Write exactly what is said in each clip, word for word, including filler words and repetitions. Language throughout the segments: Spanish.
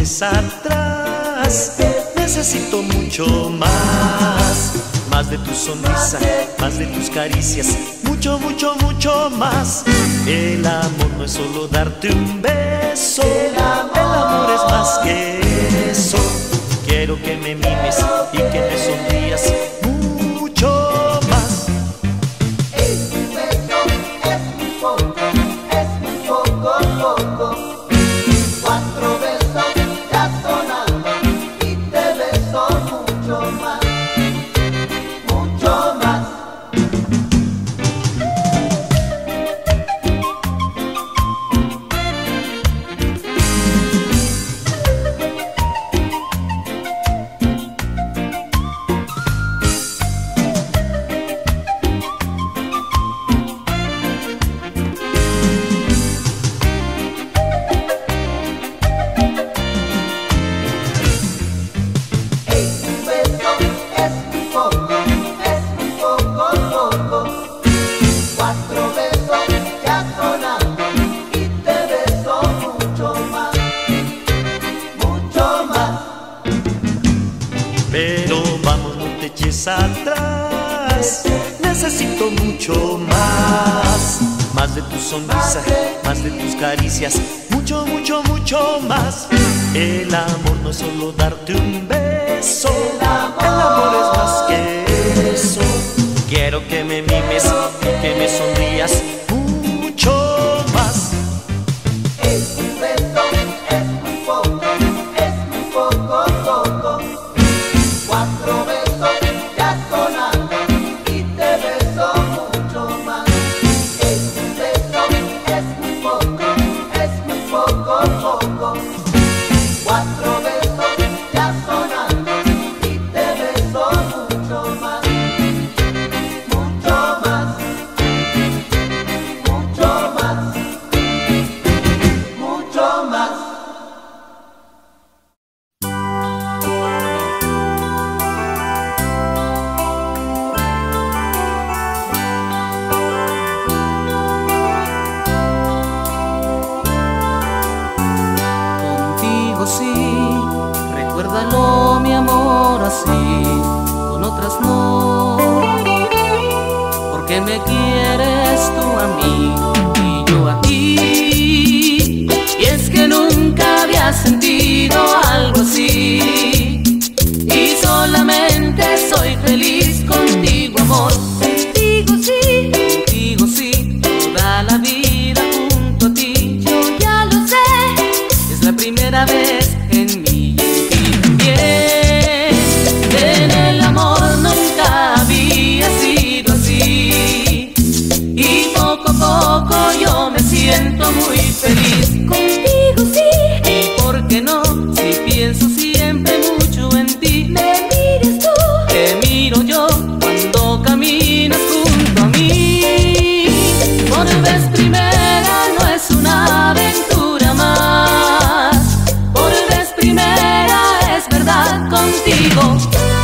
eches atrás. Necesito mucho más, más de tu sonrisa, más de tus caricias, mucho, mucho, mucho más. El amor no es solo darte un beso, el amor es más que eso. Quiero que me mimes y que me sonrías mucho más. Es un beso, es muy poco, es muy poco, poco. Cuatro besos ya son algo y te beso mucho más, mucho más. Pero vamos, no te eches atrás. Necesito mucho más, más de tu sonrisa, más de tus caricias, mucho, mucho, mucho más. El amor no es solo darte un beso, el amor es más que eso. Quiero que me mimes y que me sonrías mucho más. Es un beso, es muy poco, es muy poco, poco. Cuatro besos ya son algo y te beso mucho más. Es un beso, es muy poco, es muy poco, poco. Cuatro besos ya son algo y te beso mucho más, mucho más, mucho más, mucho más. Contigo sí, recuérdalo mi amor así, con otras no. Porque me quieres tú a mí y yo a ti. Y es que nunca había sentido algo así. Y solamente soy feliz contigo, amor. Contigo sí, contigo sí, toda la vida junto a ti. Yo ya lo sé, es la primera vez en mí y en ti también. En el amor nunca había sido así. Y poco a poco yo me siento muy feliz. Contigo sí, y por qué no, si pienso siempre mucho en ti. Me miras tú, te miro yo cuando caminas junto a mí. Por vez primera no es una aventura más. Por vez primera es verdad contigo.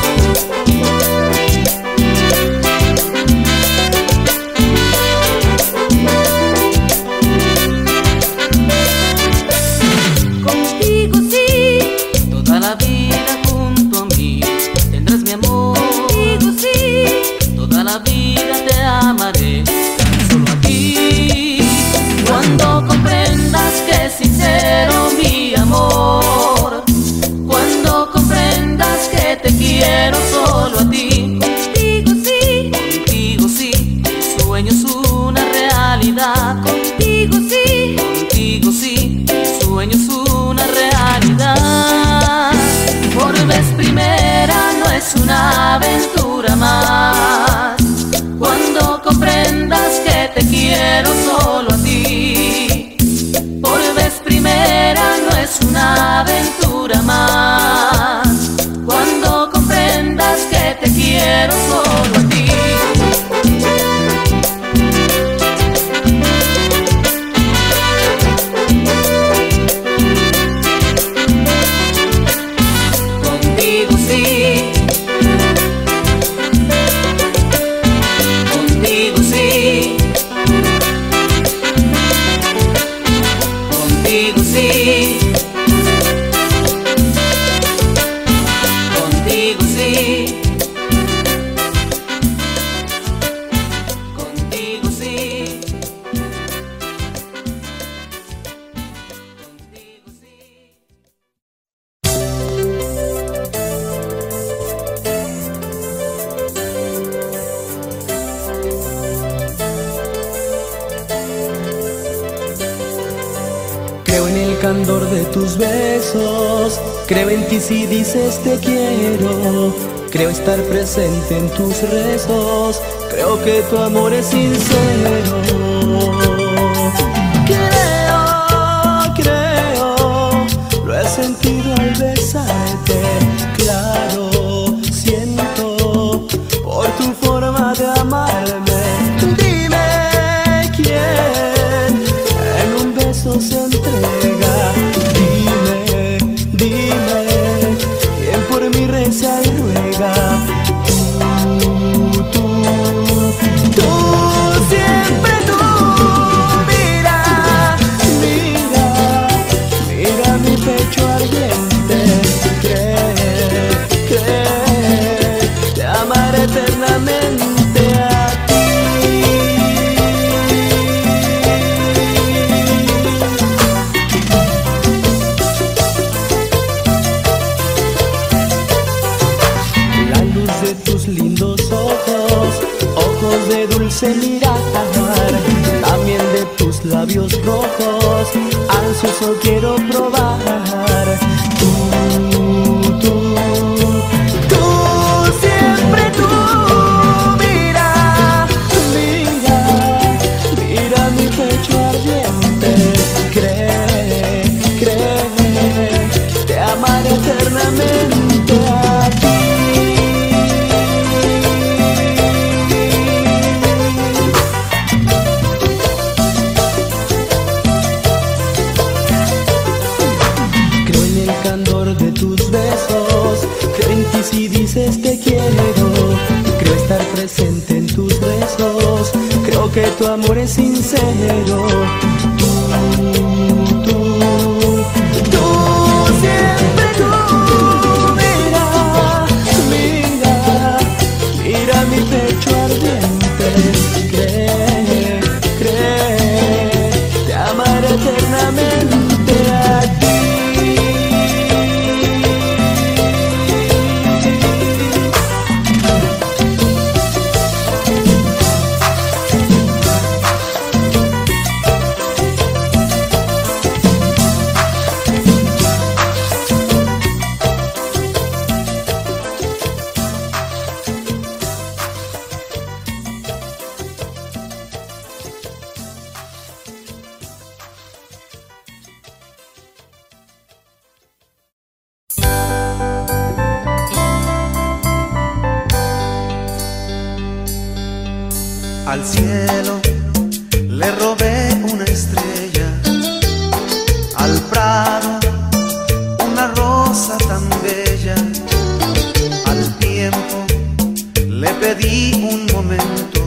Contigo sí, toda la vida junto a mí tendrás mi amor. Contigo sí, toda la vida te amaré, tan solo a ti. Cuando comprendas que es sincero mi amor, cuando comprendas que te quiero solo a ti. Contigo sí, contigo sí, mi sueño es una realidad. Contigo sí, contigo sí, mi sueño es una realidad. Por vez primera no es una aventura más. Cuando comprendas que te quiero solo a ti. Por vez primera no es una aventura más. Cuando comprendas que te quiero solo a ti. Contigo sí, de tus besos. Creo en ti si dices te quiero. Creo estar presente en tus rezos. Creo que tu amor es sincero. Creo, creo, lo he sentido al besarte. Claro, siento por tu forma de amarme. Dime quién en un beso se entrega. Dime, dime quién por mí reza y ruega. Tú, tú, tú, siempre tú. Mira, mira, mira mi pecho ardiente. Cree, cree, te amaré eternamente a ti. La luz de tus lindos ojos, ojos de dulce mirar, también de tus labios rojos, ansioso quiero probar. Tú, tú, tú, siempre tú. Mira, mira, mira mi pecho ardiente. Cree, cree, te amaré eternamente a ti. Creo en el candor de tus besos. Creo en ti si dices te quiero. Creo estar presente en tus rezos. Creo que tu amor es sincero. Tú, tú, tú, siempre tú. Mira, mira, mira mi pecho ardiente. Cree, cree, te amaré eternamente a ti. Al cielo le robé una estrella, al prado una rosa tan bella, al tiempo le pedí un momento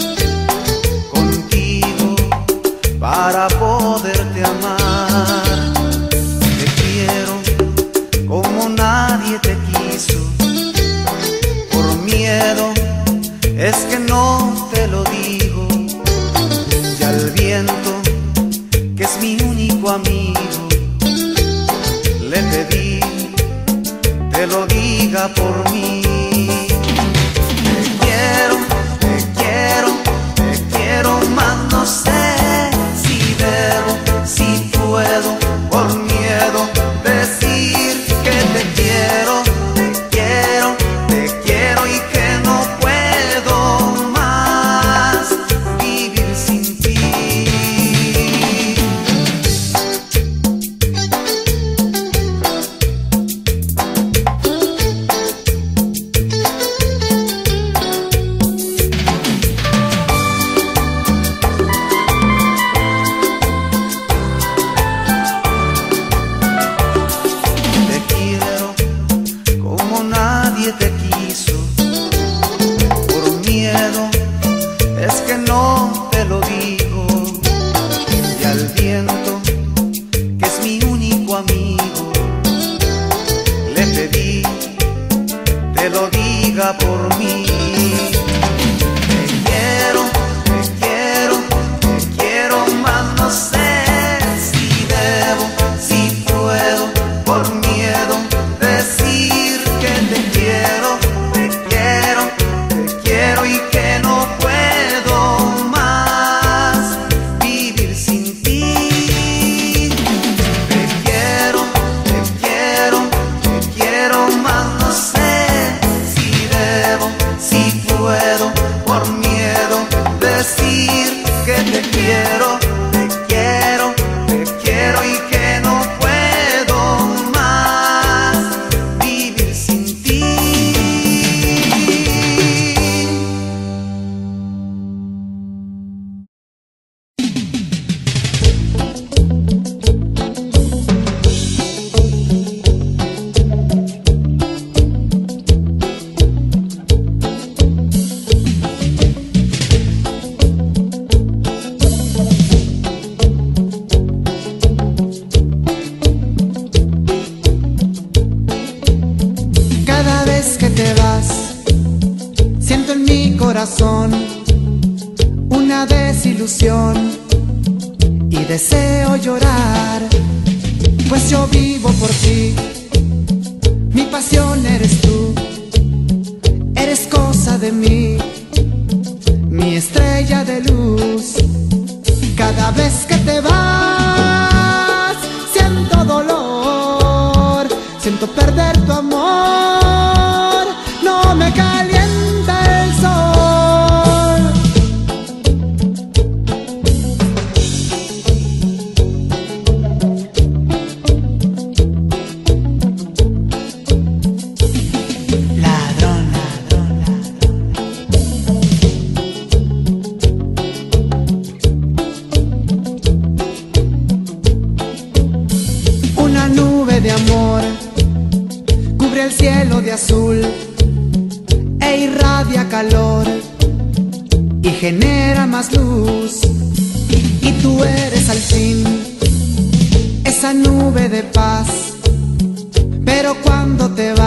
contigo para poderte amar. Te quiero como nadie te quiso, por miedo es que no te lo digo, y al viento, que es mi único amigo, le pedí, te lo diga por mí. Te quiero, te quiero, te quiero, más no sé si debo, si puedo, por miedo, decir que te quiero, te quiero, te quiero y que no puedo más vivir sin ti. Te quiero como nadie te quiso, por miedo es que no te lo digo, y al viento, que es mi único amigo, le pedí, te lo diga por mí. Te quiero, te quiero, te quiero, más no sé si debo, si puedo, por miedo, decir que te quiero, te quiero, te quiero y que no puedo más vivir sin ti. Te quiero. corazón una desilusión y deseo llorar, pues yo vivo por ti, mi pasión eres tú, eres cosa de mí, mi estrella de luz. Cada vez que te vas siento dolor, siento perder tu amor, no me calienta el sol. Ladrón, ladrón, una nube de amor cubre el cielo de azul e irradia calor y genera más luz. Y tú eres al fin esa nube de paz, pero cuando te vas